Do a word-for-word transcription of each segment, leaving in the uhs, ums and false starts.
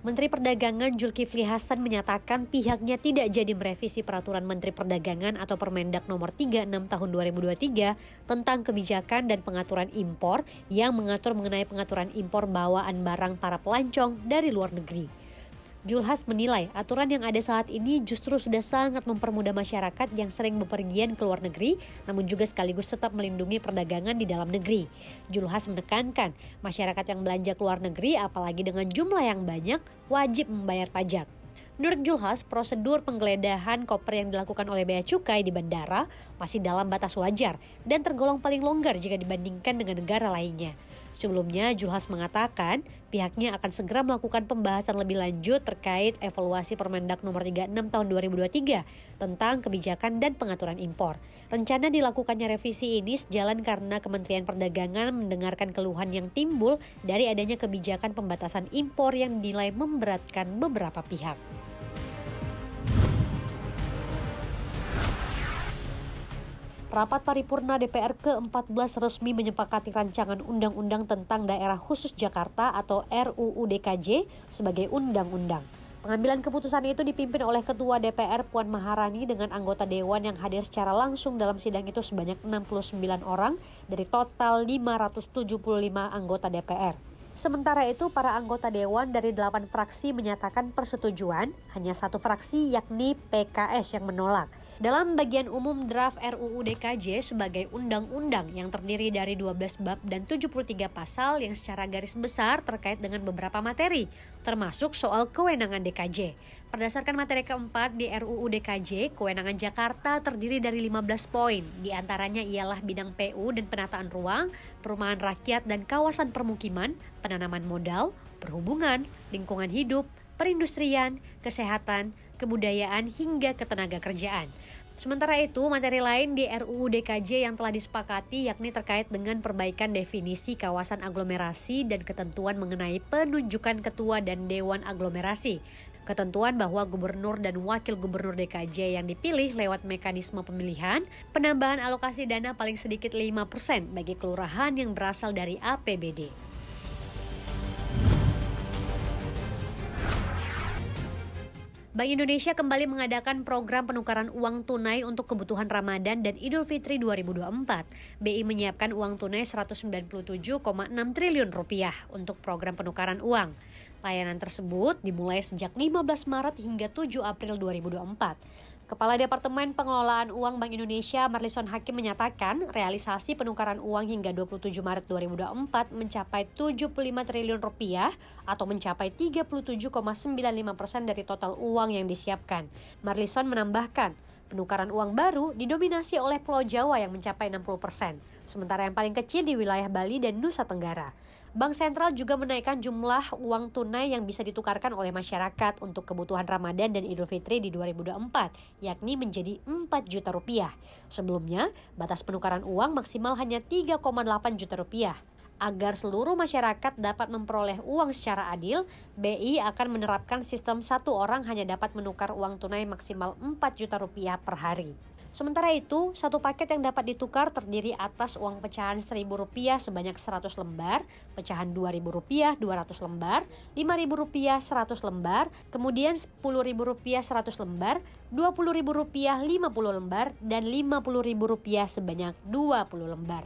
Menteri Perdagangan Zulkifli Hasan menyatakan pihaknya tidak jadi merevisi Peraturan Menteri Perdagangan atau Permendak Nomor tiga puluh enam Tahun dua ribu dua puluh tiga tentang kebijakan dan pengaturan impor yang mengatur mengenai pengaturan impor bawaan barang para pelancong dari luar negeri. Julhas menilai aturan yang ada saat ini justru sudah sangat mempermudah masyarakat yang sering bepergian ke luar negeri, namun juga sekaligus tetap melindungi perdagangan di dalam negeri. Julhas menekankan masyarakat yang belanja ke luar negeri, apalagi dengan jumlah yang banyak, wajib membayar pajak. Menurut Julhas, prosedur penggeledahan koper yang dilakukan oleh Bea Cukai di bandara masih dalam batas wajar dan tergolong paling longgar jika dibandingkan dengan negara lainnya. Sebelumnya, Julhas mengatakan pihaknya akan segera melakukan pembahasan lebih lanjut terkait evaluasi Permendak Nomor tiga puluh enam Tahun dua ribu dua puluh tiga tentang kebijakan dan pengaturan impor. Rencana dilakukannya revisi ini sejalan karena Kementerian Perdagangan mendengarkan keluhan yang timbul dari adanya kebijakan pembatasan impor yang dinilai memberatkan beberapa pihak. Rapat paripurna D P R ke empat belas resmi menyepakati rancangan Undang-Undang tentang Daerah Khusus Jakarta atau R U U D K J sebagai undang-undang. Pengambilan keputusan itu dipimpin oleh Ketua D P R Puan Maharani dengan anggota Dewan yang hadir secara langsung dalam sidang itu sebanyak enam puluh sembilan orang dari total lima ratus tujuh puluh lima anggota D P R. Sementara itu, para anggota Dewan dari delapan fraksi menyatakan persetujuan, hanya satu fraksi yakni P K S yang menolak. Dalam bagian umum draft R U U D K J sebagai undang-undang yang terdiri dari dua belas bab dan tujuh puluh tiga pasal yang secara garis besar terkait dengan beberapa materi, termasuk soal kewenangan D K J. Berdasarkan materi keempat di R U U D K J, kewenangan Jakarta terdiri dari lima belas poin, diantaranya ialah bidang P U dan penataan ruang, perumahan rakyat dan kawasan permukiman, penanaman modal, perhubungan, lingkungan hidup, perindustrian, kesehatan, kebudayaan hingga ketenaga kerjaan. Sementara itu, materi lain di R U U D K J yang telah disepakati yakni terkait dengan perbaikan definisi kawasan aglomerasi dan ketentuan mengenai penunjukan ketua dan dewan aglomerasi. Ketentuan bahwa gubernur dan wakil gubernur D K J yang dipilih lewat mekanisme pemilihan, penambahan alokasi dana paling sedikit lima persen bagi kelurahan yang berasal dari A P B D. Bank Indonesia kembali mengadakan program penukaran uang tunai untuk kebutuhan Ramadan dan Idul Fitri dua ribu dua puluh empat. B I menyiapkan uang tunai seratus sembilan puluh tujuh koma enam triliun rupiah untuk program penukaran uang. Layanan tersebut dimulai sejak lima belas Maret hingga tujuh April dua ribu dua puluh empat. Kepala Departemen Pengelolaan Uang Bank Indonesia Marlison Hakim menyatakan realisasi penukaran uang hingga dua puluh tujuh Maret dua ribu dua puluh empat mencapai tujuh puluh lima triliun rupiah atau mencapai tiga puluh tujuh koma sembilan lima persen dari total uang yang disiapkan. Marlison menambahkan, penukaran uang baru didominasi oleh Pulau Jawa yang mencapai enam puluh persen, sementara yang paling kecil di wilayah Bali dan Nusa Tenggara. Bank Sentral juga menaikkan jumlah uang tunai yang bisa ditukarkan oleh masyarakat untuk kebutuhan Ramadan dan Idul Fitri di dua ribu dua puluh empat, yakni menjadi empat juta rupiah. Sebelumnya, batas penukaran uang maksimal hanya tiga koma delapan juta rupiah. Agar seluruh masyarakat dapat memperoleh uang secara adil, B I akan menerapkan sistem satu orang hanya dapat menukar uang tunai maksimal empat juta rupiah per hari. Sementara itu, satu paket yang dapat ditukar terdiri atas uang pecahan seribu rupiah sebanyak seratus lembar, pecahan dua ribu rupiah dua ratus lembar, lima ribu rupiah seratus lembar, kemudian sepuluh ribu rupiah seratus lembar, dua puluh ribu rupiah lima puluh lembar, dan lima puluh ribu rupiah sebanyak dua puluh lembar.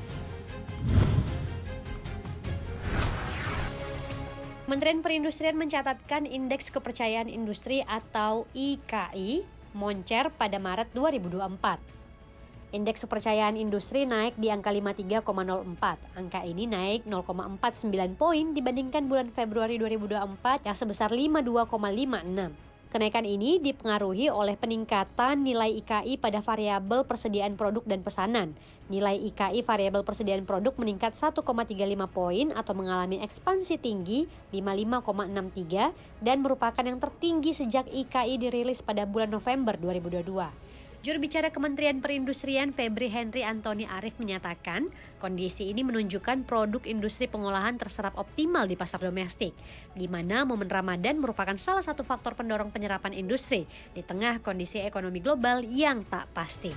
Kementerian Perindustrian mencatatkan Indeks Kepercayaan Industri atau I K I moncer pada Maret dua ribu dua puluh empat. Indeks kepercayaan industri naik di angka lima puluh tiga koma nol empat. Angka ini naik nol koma empat sembilan poin dibandingkan bulan Februari dua ribu dua puluh empat yang sebesar lima puluh dua koma lima enam. Kenaikan ini dipengaruhi oleh peningkatan nilai I K I pada variabel persediaan produk dan pesanan. Nilai I K I variabel persediaan produk meningkat satu koma tiga lima poin atau mengalami ekspansi tinggi lima puluh lima koma enam tiga dan merupakan yang tertinggi sejak I K I dirilis pada bulan November dua ribu dua puluh dua. Juru bicara Kementerian Perindustrian Febri Henry Antoni Arif menyatakan kondisi ini menunjukkan produk industri pengolahan terserap optimal di pasar domestik, di mana momen Ramadan merupakan salah satu faktor pendorong penyerapan industri di tengah kondisi ekonomi global yang tak pasti.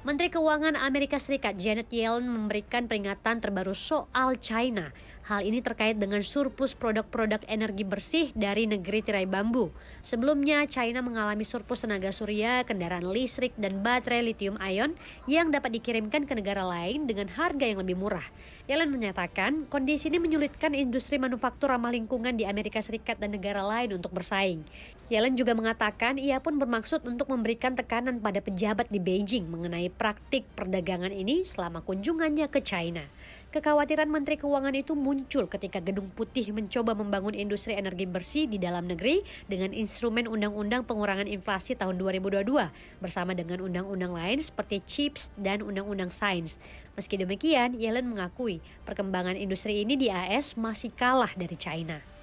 Menteri Keuangan Amerika Serikat Janet Yellen memberikan peringatan terbaru soal China. Hal ini terkait dengan surplus produk-produk energi bersih dari negeri tirai bambu. Sebelumnya, China mengalami surplus tenaga surya, kendaraan listrik, dan baterai lithium ion yang dapat dikirimkan ke negara lain dengan harga yang lebih murah. Yellen menyatakan, kondisi ini menyulitkan industri manufaktur ramah lingkungan di Amerika Serikat dan negara lain untuk bersaing. Yellen juga mengatakan ia pun bermaksud untuk memberikan tekanan pada pejabat di Beijing mengenai praktik perdagangan ini selama kunjungannya ke China. Kekhawatiran Menteri Keuangan itu muncul ketika Gedung Putih mencoba membangun industri energi bersih di dalam negeri dengan instrumen Undang-Undang Pengurangan Inflasi tahun dua ribu dua puluh dua bersama dengan undang-undang lain seperti CHIPS dan Undang-Undang Sains. Meski demikian, Yellen mengakui perkembangan industri ini di A S masih kalah dari China.